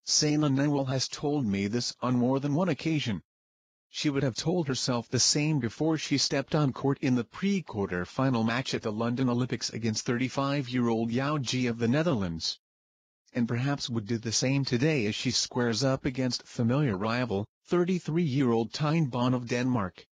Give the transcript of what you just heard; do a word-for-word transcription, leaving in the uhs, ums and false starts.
Saina Nehwal has told me this on more than one occasion. She would have told herself the same before she stepped on court in the pre-quarter final match at the London Olympics against thirty-five-year-old Yao Ji of the Netherlands. And perhaps would do the same today as she squares up against familiar rival, thirty-three-year-old Tine Baun of Denmark.